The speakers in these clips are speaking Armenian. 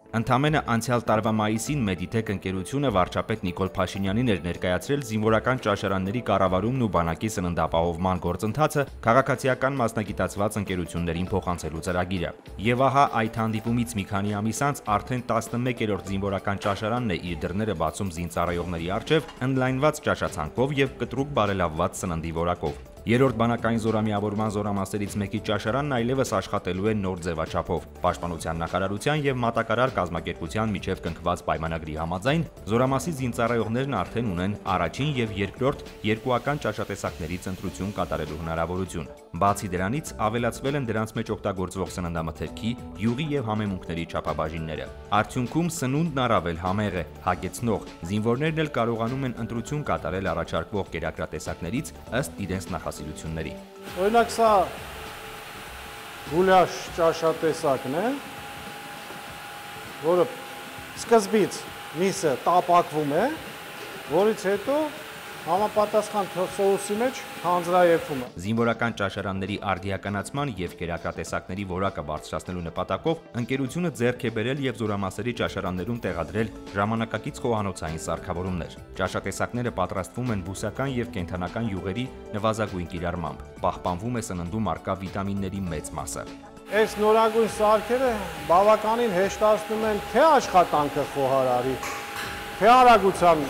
Ընդամենը անցյալ տարվա մայիսին Մեդիտեք ընկերությունը վարչապետ Նիկոլ Փաշինյանին էր ներկայացրել զինվորական ճաշարանների կառավարումն ու բանակի սննդապահովման գործընթացը քաղաքացիական մասնագիտացված ընկերություններին փոխանցելու ծրագիրը։ Եվ ահա այդ հանդիպումից մի քանի ամիս անց արդեն 11-րդ զինվորական ճաշարանն է իր դռները բացում զինծառայողների առջև ընդլայնված ճաշացանկով եւ կտրուկ բարելավված սննդի որակով։ Երրորդ բանակային զորամիավորման զորամասերից մեկի ճաշարանն այլևս աշխատելու է նոր ձևաչափով։ Պաշտպանության նախարարության եւ մատակարար կազմակերպության միջև կնքված պայմանագրի համաձայն զորամասի զինծառայողներն արդեն ունեն առաջին եւ երկրորդ երկուական ճաշատեսակներից ընտրություն կատարելու հնարավորություն։ Բացի դրանից ավելացվել են դրանց մեջ օգտագործվող սննդամթերքի, յուղի եւ համեմունքների չափաբաժինները։ Արդյունքում սնունդն առավել համեղ է, հագեցնող։ Զինվորներն էլ կարողանում են ընտրություն կատարել առաջարկվող կերակրատեսակներից ըստ իրենց նախասիրությունների։ Օրինակ սա գուլյաշ ճաշատեսակն է, որը սկզբից միսը տապակվում է, որից հետո համապատասխան սոուսի մեջ հանձրաերթվում է։ Զինվորական ճաշարանների արդիականացման եւ կերակրատեսակների որակը բարձրացնելու նպատակով ընկերությունը ձեռք է բերել եւ զորամասերի ճաշարաններում տեղադրել ժամանակակից խոհանոցային սարքավորումներ։ Ճաշատեսակները պատրաստվում են բուսական եւ կենդանական յուղերի նվազագույն կիրառմամբ։ Պահպանվում է սննդում առկա վիտամինների մեծ մասը։ Այս նորագույն սարքերը բավականին հեշտացնում են թե աշխատանքը խոհարարի, թե արագության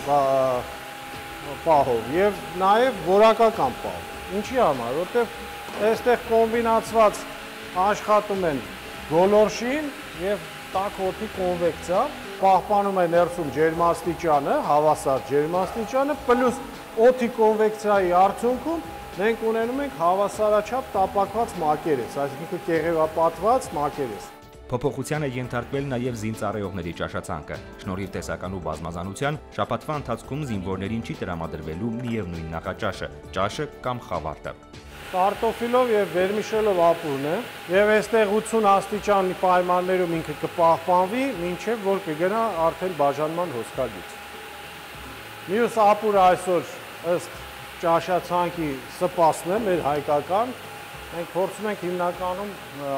պահով եւ նաեւ որակական պահով։ Ինչի համար, որտեւ այստեղ կոմբինացված աշխատում են գոլորշին եւ տաք օդի կոնվեկցիա, պահպանում է ներսում ջերմաստիճանը, հավասար ջերմաստիճանը, պլյուս օդի կոնվեկցիայի արդյունքում մենք ունենում ենք հավասարաչափ տապակված մակերես, այսինքն կեղևապատված մակերես։ Փոփոխության է ենթարկվել նաև զինծառայողների ճաշացանկը։ Շնորհիվ տեսական ու բազմազանության, շաբաթվա ընթացքում զինվորներին չի տրամադրվելու միևնույն նախաճաշը՝ ճաշը կամ խավարտը։ Կարտոֆիլով եւ վերմիշելով ապուրն է, եւ այստեղ 80 աստիճանի պայմաններում ինքը կպահպանվի, մինչեւ որ կգնա արդեն բաժանման հոսքագիծ։ Մյուս ապուրը այսօր ըստ ճաշացանկի սպասն է մեր հայկական, մենք փորձում ենք հիմնականում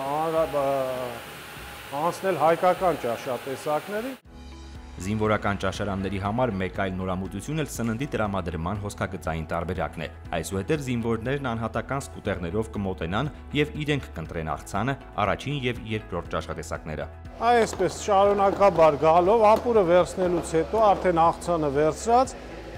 անցնել հայկական ճաշատեսակների։ Զինվորական ճաշարանների համար մեկ այլ նորամուծություն էլ սննդի տրամադրման հոսքագծային տարբերակն է։ Այսուհետև զինվորներն անհատական սկուտերներով կմոտենան եւ իրենք կընտրեն աղցանը, առաջին եւ երկրորդ ճաշատեսակները։ Այսպես շարունակաբար գալով ապուրը վերցնելուց հետո արդեն աղցանը վերցրած,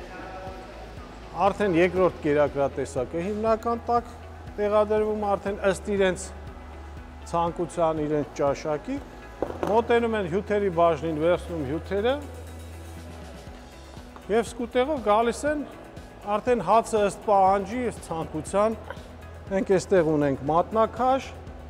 արդեն երկրորդ կերակրատեսակը հիմնական տակ տեղադրվում արդեն ըստ իրենց ցանկության իրենց ճաշակի, մոտենում են հյութերի բաժնին, վերցնում հյութերը եւ սկուտեղով գալիս են արդեն հացը ըստ պահանջի, ըստ ցանկության, մենք այստեղ ունենք մատնակաշ,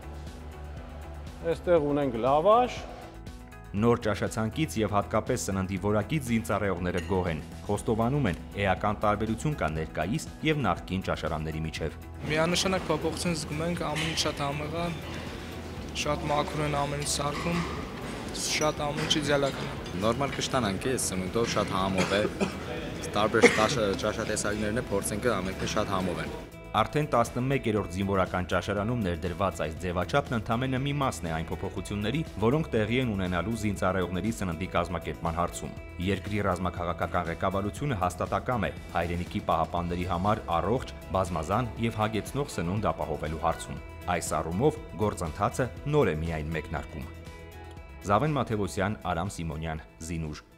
այստեղ ունենք լավաշ։ Նոր ճաշացանկից եւ հատկապես սննդի որակից զինծառայողները գոհ են, խոստովանում են, էական տարբերություն կա ներկայիս եւ նախկին ճաշարանների միջև։ Միանշանակ փոփոխություն զգում ենք, ամեն ինչ շատ համեղ է, շատ մաքուր են ամեն ինչ սարքում, շատ ամեն ինչի ձելական է։ Նորմալ կշտանանք է, սնունդով շատ համով է, տարբեր ճաշատեսակներն է փորձենք ամենքն շատ համով են։ Արդեն 11-րդ զինվորական ճաշարանում ներդրված այս ձևաչափն ընդամենը մի մասն է այն փոփոխությունների, որոնք տեղի են ունենալու զինծառայողների սննդի կազմակերպման հարցում։ Երկրի ռազմաքաղաքական ղեկավարությունը հաստատակամ է հայրենիքի պահապանների համար առողջ, բազմազան եւ հագեցնող սնունդ ապահովելու հարցում։ Այս առումով գործընթացը նոր է միայն մեկնարկում։ Զավեն Մաթևոսյան, Արամ Սիմոնյան, Զինուժ։